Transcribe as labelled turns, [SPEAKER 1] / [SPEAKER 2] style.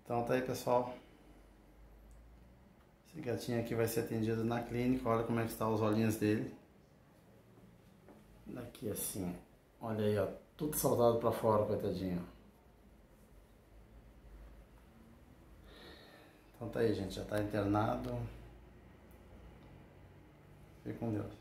[SPEAKER 1] Então tá aí, pessoal. Esse gatinho aqui vai ser atendido na clínica. Olha como é que estão os olhinhos dele. Daqui assim, olha aí, ó, tudo saltado pra fora, coitadinho. Então tá aí, gente, já tá internado. Fique com Deus.